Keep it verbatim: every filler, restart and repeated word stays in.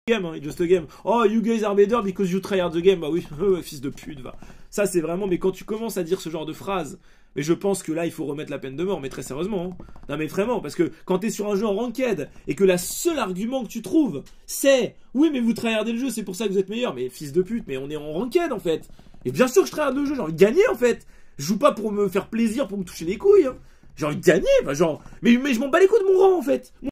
game, hein, just a game. Oh, you guys are better because you try hard the game. Bah oui, fils de pute, va. Ça, c'est vraiment, mais quand tu commences à dire ce genre de phrase, mais je pense que là, il faut remettre la peine de mort, mais très sérieusement. Hein. Non, mais vraiment, parce que quand t'es sur un jeu en ranked, et que la seule argument que tu trouves, c'est, oui, mais vous tryhardez le jeu, c'est pour ça que vous êtes meilleur. Mais fils de pute, mais on est en ranked, en fait. Et bien sûr que je tryhard le jeu, j'ai envie de gagner, en fait. Je joue pas pour me faire plaisir, pour me toucher les couilles, hein. J'ai envie de gagner, enfin, genre, mais, mais je m'en bats les couilles de mon rang, en fait.